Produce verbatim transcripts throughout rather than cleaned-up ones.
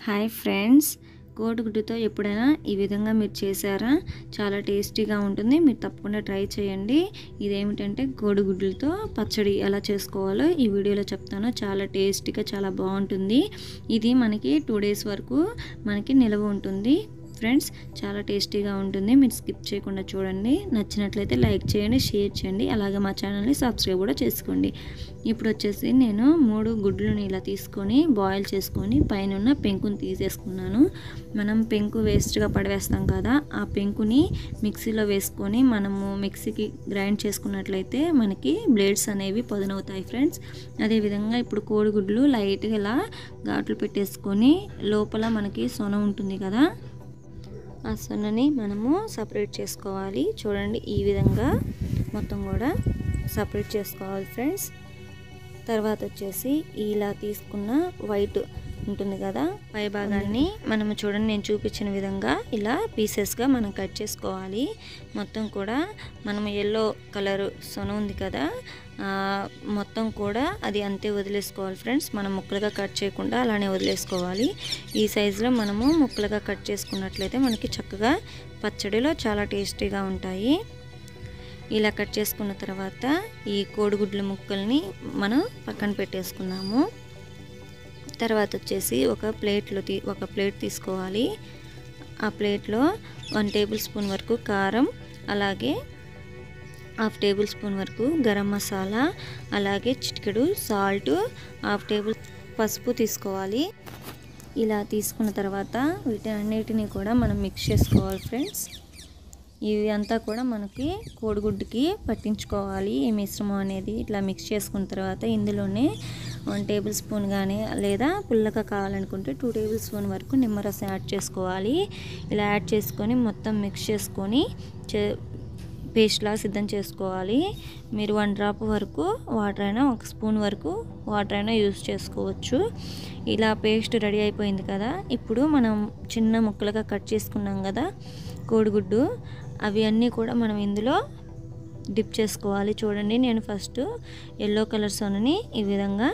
Hi friends, కోడిగుడ్డుతో ఎప్పుడైనా ఈ విధంగా మీరు చేశారా? చాలా టేస్టీగా ఉంటుంది. మీరు తప్పకుండా ట్రై చేయండి. ఇదేమిటంటే కోడిగుడ్లతో పచ్చడి ఎలా చేసుకోవాలో ఈ వీడియోలో చెప్తాను. చాలా టేస్టీగా చాలా బాగుంటుంది. ఇది మనకి టూ డేస్ వరకు మనకి నిల్వ ఉంటుంది ఫ్రెండ్స్. చాలా టేస్టీగా ఉంటుంది. మీరు స్కిప్ చేయకుండా చూడండి. నచ్చినట్లయితే లైక్ చేయండి, షేర్ చేయండి, అలాగే మా ఛానల్ని సబ్స్క్రైబ్ కూడా చేసుకోండి. ఇప్పుడు వచ్చేసి నేను మూడు గుడ్లను ఇలా తీసుకొని బాయిల్ చేసుకొని పైన ఉన్న పెంకుని తీసేసుకున్నాను. మనం పెంకు వేస్ట్గా పడవేస్తాం కదా, ఆ పెంకుని మిక్సీలో వేసుకొని మనము మిక్సీకి గ్రైండ్ చేసుకున్నట్లయితే మనకి బ్లేడ్స్ అనేవి పదునవుతాయి ఫ్రెండ్స్. అదేవిధంగా ఇప్పుడు కోడిగుడ్లు లైట్గా ఇలా ఘాట్లు పెట్టేసుకొని లోపల మనకి సొన ఉంటుంది కదా, ఆ సొనని మనము సపరేట్ చేసుకోవాలి. చూడండి, ఈ విధంగా మొత్తం కూడా సపరేట్ చేసుకోవాలి ఫ్రెండ్స్. తర్వాత వచ్చేసి ఇలా తీసుకున్న వైట్ ఉంటుంది కదా, పై భాగాన్ని మనము చూడండి నేను చూపించిన విధంగా ఇలా పీసెస్గా మనం కట్ చేసుకోవాలి. మొత్తం కూడా మనము ఎల్లో కలర్ సొన ఉంది కదా, మొత్తం కూడా అది అంతే వదిలేసుకోవాలి ఫ్రెండ్స్. మనం ముక్కలుగా కట్ చేయకుండా అలానే వదిలేసుకోవాలి. ఈ సైజులో మనము ముక్కలుగా కట్ చేసుకున్నట్లయితే మనకి చక్కగా పచ్చడిలో చాలా టేస్టీగా ఉంటాయి. ఇలా కట్ చేసుకున్న తర్వాత ఈ కోడిగుడ్ల ముక్కల్ని మనం పక్కన పెట్టేసుకున్నాము. తర్వాత వచ్చేసి ఒక ప్లేట్లో తీ ఒక ప్లేట్ తీసుకోవాలి. ఆ ప్లేట్లో వన్ టేబుల్ స్పూన్ వరకు కారం, అలాగే హాఫ్ టేబుల్ స్పూన్ వరకు గరం మసాలా, అలాగే చిటికెడు సాల్ట్, హాఫ్ టేబుల్ పసుపు తీసుకోవాలి. ఇలా తీసుకున్న తర్వాత వీటన్నిటిని కూడా మనం మిక్స్ చేసుకోవాలి ఫ్రెండ్స్. ఇవి అంతా కూడా మనకి కోడిగుడ్డుకి పట్టించుకోవాలి ఈ మిశ్రమం అనేది. ఇట్లా మిక్స్ చేసుకున్న తర్వాత ఇందులోనే వన్ టేబుల్ స్పూన్ కానీ లేదా పుల్లగా కావాలనుకుంటే టూ టేబుల్ స్పూన్ వరకు నిమ్మరసం యాడ్ చేసుకోవాలి. ఇలా యాడ్ చేసుకొని మొత్తం మిక్స్ చేసుకొని పేస్ట్లా సిద్ధం చేసుకోవాలి. మీరు వన్ డ్రాప్ వరకు వాటర్ అయినా, ఒక స్పూన్ వరకు వాటర్ అయినా యూజ్ చేసుకోవచ్చు. ఇలా పేస్ట్ రెడీ అయిపోయింది కదా, ఇప్పుడు మనం చిన్న ముక్కలుగా కట్ చేసుకున్నాం కదా కోడిగుడ్డు, అవి అన్నీ కూడా మనం ఇందులో డిప్ చేసుకోవాలి. చూడండి, నేను ఫస్ట్ ఎల్లో కలర్ సొనని ఈ విధంగా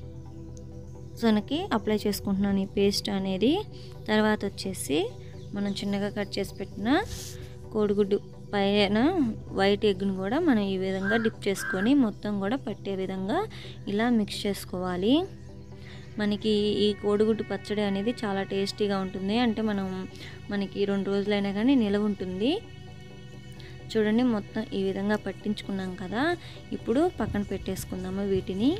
సొనకి అప్లై చేసుకుంటున్నాను ఈ పేస్ట్ అనేది. తర్వాత వచ్చేసి మనం చిన్నగా కట్ చేసి పెట్టిన కోడిగుడ్డు పైన వైట్ ఎగ్ను కూడా మనం ఈ విధంగా డిప్ చేసుకొని మొత్తం కూడా పట్టే విధంగా ఇలా మిక్స్ చేసుకోవాలి. మనకి ఈ కోడిగుడ్డు పచ్చడి అనేది చాలా టేస్టీగా ఉంటుంది. అంటే మనం మనకి రెండు రోజులైనా కానీ నిలవ ఉంటుంది. చూడండి, మొత్తం ఈ విధంగా పట్టించుకున్నాం కదా, ఇప్పుడు పక్కన పెట్టేసుకుందాము వీటిని.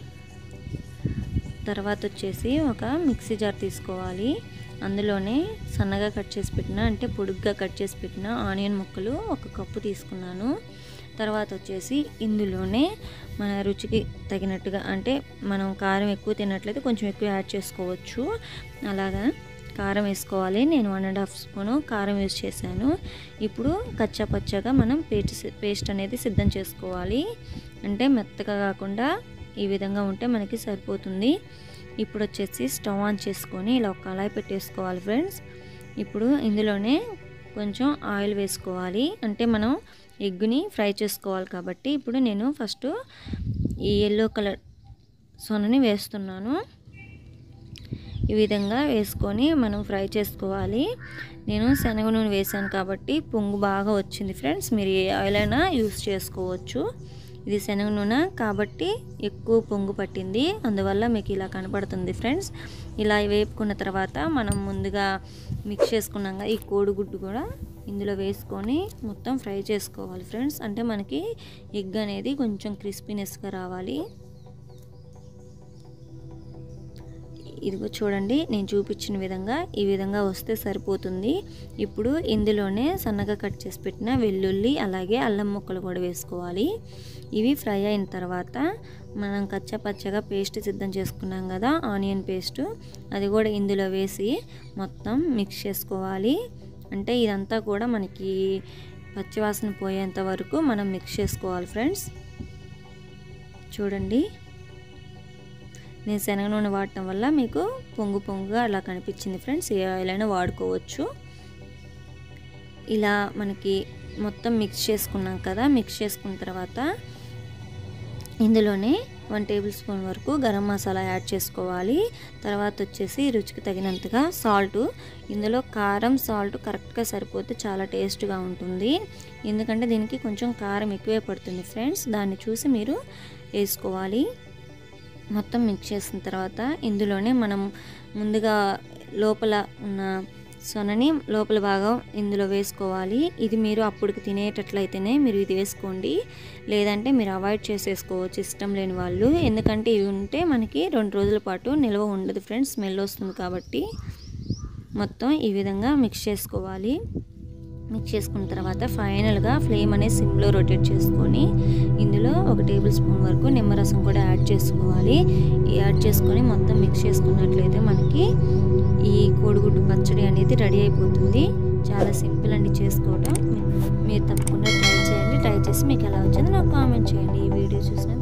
తర్వాత వచ్చేసి ఒక మిక్సీ జార్ తీసుకోవాలి. అందులోనే సన్నగా కట్ చేసి పెట్టిన, అంటే పొడుగ్గా కట్ చేసి పెట్టిన ఆనియన్ ముక్కలు ఒక కప్పు తీసుకున్నాను. తర్వాత వచ్చేసి ఇందులోనే మన రుచికి తగినట్టుగా, అంటే మనం కారం ఎక్కువ తిన్నట్లయితే కొంచెం ఎక్కువ యాడ్ చేసుకోవచ్చు, అలాగా కారం వేసుకోవాలి. నేను వన్ అండ్ హాఫ్ స్పూను కారం యూజ్ చేశాను. ఇప్పుడు కచ్చా పచ్చగా మనం పేస్ట్ పేస్ట్ అనేది సిద్ధం చేసుకోవాలి. అంటే మెత్తగా కాకుండా ఈ విధంగా ఉంటే మనకి సరిపోతుంది. ఇప్పుడు వచ్చేసి స్టవ్ ఆన్ చేసుకొని ఇలా ఒక కళాయి పెట్టేసుకోవాలి ఫ్రెండ్స్. ఇప్పుడు ఇందులోనే కొంచెం ఆయిల్ వేసుకోవాలి, అంటే మనం ఎగ్గుని ఫ్రై చేసుకోవాలి కాబట్టి. ఇప్పుడు నేను ఫస్ట్ ఈ ఎల్లో కలర్ సొనని వేస్తున్నాను. ఈ విధంగా వేసుకొని మనం ఫ్రై చేసుకోవాలి. నేను శనగ నూనె వేసాను కాబట్టి పొంగు బాగా వచ్చింది ఫ్రెండ్స్. మీరు ఏ ఆయిల్ అయినా యూస్ చేసుకోవచ్చు. ఇది శనగ నూనె కాబట్టి ఎక్కువ పొంగు పట్టింది, అందువల్ల మీకు ఇలా కనపడుతుంది ఫ్రెండ్స్. ఇలా వేపుకున్న తర్వాత మనం ముందుగా మిక్స్ చేసుకున్నాక ఈ కోడిగుడ్డు కూడా ఇందులో వేసుకొని మొత్తం ఫ్రై చేసుకోవాలి ఫ్రెండ్స్. అంటే మనకి ఎగ్ అనేది కొంచెం క్రిస్పీనెస్గా రావాలి. ఇదిగో చూడండి, నేను చూపించిన విధంగా ఈ విధంగా వస్తే సరిపోతుంది. ఇప్పుడు ఇందులోనే సన్నగా కట్ చేసి పెట్టిన వెల్లుల్లి, అలాగే అల్లం ముక్కలు కూడా వేసుకోవాలి. ఇవి ఫ్రై అయిన తర్వాత మనం కచ్చా పచ్చగా పేస్ట్ సిద్ధం చేసుకున్నాం కదా ఆనియన్ పేస్ట్, అది కూడా ఇందులో వేసి మొత్తం మిక్స్ చేసుకోవాలి. అంటే ఇదంతా కూడా మనకి పచ్చివాసన పోయేంత వరకు మనం మిక్స్ చేసుకోవాలి ఫ్రెండ్స్. చూడండి, నేను శనగ నూనె వాడటం వల్ల మీకు పొంగు పొంగుగా అలా కనిపించింది ఫ్రెండ్స్. ఏ ఆయిల్ అయినా వాడుకోవచ్చు. ఇలా మనకి మొత్తం మిక్స్ చేసుకున్నాం కదా, మిక్స్ చేసుకున్న తర్వాత ఇందులోనే వన్ టేబుల్ స్పూన్ వరకు గరం మసాలా యాడ్ చేసుకోవాలి. తర్వాత వచ్చేసి రుచికి తగినంతగా సాల్ట్. ఇందులో కారం సాల్ట్ కరెక్ట్గా సరిపోతే చాలా టేస్ట్గా ఉంటుంది. ఎందుకంటే దీనికి కొంచెం కారం ఎక్కువే పడుతుంది ఫ్రెండ్స్, దాన్ని చూసి మీరు వేసుకోవాలి. మొత్తం మిక్స్ చేసిన తర్వాత ఇందులోనే మనం ముందుగా లోపల ఉన్న సొనని లోపల భాగం ఇందులో వేసుకోవాలి. ఇది మీరు అప్పటికి తినేటట్లయితేనే మీరు ఇది వేసుకోండి, లేదంటే మీరు అవాయిడ్ చేసేసుకోవచ్చు ఇష్టం లేని వాళ్ళు. ఎందుకంటే ఇవి ఉంటే మనకి రెండు రోజుల పాటు నిల్వ ఉండదు ఫ్రెండ్స్, స్మెల్ వస్తుంది కాబట్టి. మొత్తం ఈ విధంగా మిక్స్ చేసుకోవాలి. మిక్స్ చేసుకున్న తర్వాత ఫైనల్గా ఫ్లేమ్ అనేది సిమ్లో రొటేట్ చేసుకొని ఇందులో ఒక టేబుల్ స్పూన్ వరకు నిమ్మరసం కూడా యాడ్ చేసుకోవాలి. యాడ్ చేసుకొని మొత్తం మిక్స్ చేసుకున్నట్లయితే మనకి ఈ కోడిగుడ్డు పచ్చడి అనేది రెడీ అయిపోతుంది. చాలా సింపుల్ అండి చేసుకోవడం. మీరు తప్పకుండా ట్రై చేయండి. ట్రై చేసి మీకు ఎలా వచ్చిందో నాకు కామెంట్ చేయండి. ఈ వీడియో చూసిన